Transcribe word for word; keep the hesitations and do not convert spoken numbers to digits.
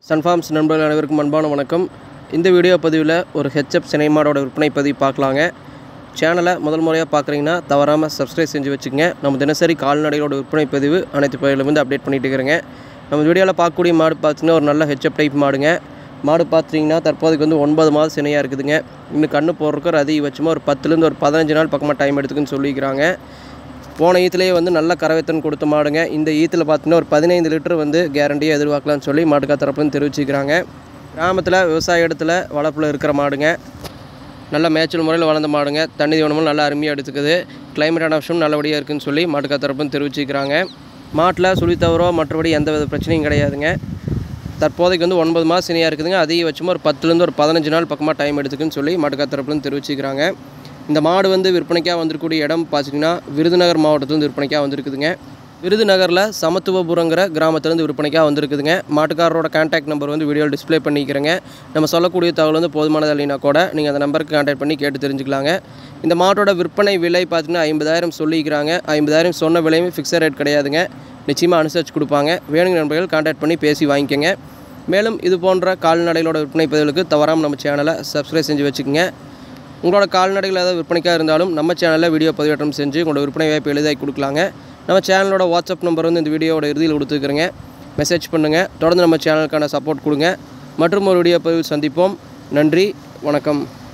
Sunfarms நண்பர்கள் அனைவருக்கும் அன்பான வணக்கம். இந்த வீடியோ பதிவில் ஒரு ஹெச்எப் சினை மாடோட விற்பனை பதிவு பார்க்கலாங்க. சேனலை முதல் முறையாக பார்க்குறீங்கன்னா தவறாமல் சப்ஸ்கிரைப் செஞ்சு வச்சுக்கோங்க. நம்ம தினசரி கால்நடைகளோட விற்பனை பதிவு அனைத்து பகுதியிலும் வந்து அப்டேட் பண்ணிட்டு இருக்கிறேங்க. நம்ம வீடியோவில் பார்க்கக்கூடிய மாடு பார்த்தீங்கன்னா ஒரு நல்ல ஹெச்எப் டைப் மாடுங்க. மாடு பார்த்தீங்கன்னா தற்போதைக்கு வந்து ஒன்பது மாதம் சினையாக இருக்குதுங்க. இன்னும் கண்ணு போடுறதுக்கு ஒரு அதிகபட்சமாக ஒரு பத்துலேருந்து ஒரு பதினஞ்சு நாள் பக்கமாக டைம் எடுத்துக்குன்னு சொல்லிக்கிறாங்க. போன ஈத்துலேயே வந்து நல்ல கறவைத்தன் கொடுத்த மாடுங்க. இந்த ஈத்தில் பார்த்தீங்கன்னா ஒரு பதினைந்து லிட்டர் வந்து கேரண்டியாக எதிர்பார்க்கலாம்னு சொல்லி மாட்டுக்கா தரப்புன்னு தெரிவிச்சுக்கிறாங்க. கிராமத்தில் விவசாய இடத்துல வளர்ப்பில் இருக்கிற மாடுங்க. நல்ல மேய்ச்சல் முறையில் வளர்ந்த மாடுங்க. தண்ணி தீவனமும் நல்லா அருமையாக எடுத்துக்குது. கிளைமேட்டான விஷயம் நல்லபடியாக இருக்குதுன்னு சொல்லி மாட்டுக்கா தரப்புன்னு தெரிவிச்சுக்கிறாங்க. மாட்டில் சுழி தவறோ மற்றபடி எந்த வித பிரச்சனையும் கிடையாதுங்க. தற்போதைக்கு வந்து ஒன்பது மாதம் சினையாக இருக்குதுங்க. அதிகபட்சமாக ஒரு பத்துலேருந்து ஒரு பதினஞ்சு நாள் பக்கமாக டைம் எடுத்துக்குன்னு சொல்லி மாட்டுக்கா தரப்புன்னு தெரிவிச்சுக்கிறாங்க. இந்த மாடு வந்து விற்பனைக்காக வந்திருக்கக்கூடிய இடம் பார்த்திங்கன்னா விருதுநகர் மாவட்டத்துலேருந்து விற்பனைக்காக வந்திருக்குதுங்க. விருதுநகரில் சமத்துவபுரங்கிற கிராமத்துலேருந்து விற்பனைக்காக வந்திருக்குதுங்க. மாட்டுக்காரரோட கான்டாக்ட் நம்பர் வந்து வீடியோவில் டிஸ்பிளே பண்ணிக்கிறேங்க. நம்ம சொல்லக்கூடிய தகவல் வந்து போதுமானது இல்லைனா கூட நீங்கள் அந்த நம்பருக்கு கான்டாக்ட் பண்ணி கேட்டு தெரிஞ்சுக்கலாங்க. இந்த மாட்டோட விற்பனை விலை பார்த்திங்கன்னா ஐம்பதாயிரம் சொல்லிக்கிறாங்க. ஐம்பதாயிரம் சொன்ன விலையுமே ஃபிக்ஸட் ரேட் கிடையாதுங்க. நிச்சயமாக அனுசரித்து கொடுப்பாங்க. வேணுங்க நண்பர்கள் கான்டாக்ட் பண்ணி பேசி வாங்கிக்கோங்க. மேலும் இது போன்ற கால்நடைகளோட விற்பனை பதிவுகளுக்கு தவறாமல் நம்ம சேனலை சப்ஸ்கிரைப் செஞ்சு வச்சுக்கோங்க. உங்களோட கால்நடைகள் ஏதாவது விற்பனைக்காக இருந்தாலும் நம்ம சேனலில் வீடியோ பதிவேற்றம் செஞ்சு உங்களோட விற்பனை வாய்ப்பு எளிதாகி கொடுக்கலாங்க. நம்ம சேனலோட வாட்ஸ்அப் நம்பர் வந்து இந்த வீடியோவோட இறுதியில் கொடுத்துருக்குறேங்க. மெசேஜ் பண்ணுங்கள். தொடர்ந்து நம்ம சேனலுக்கான சப்போர்ட் கொடுங்க. மற்றும் ஒரு வீடியோ பதிவில் சந்திப்போம். நன்றி, வணக்கம்.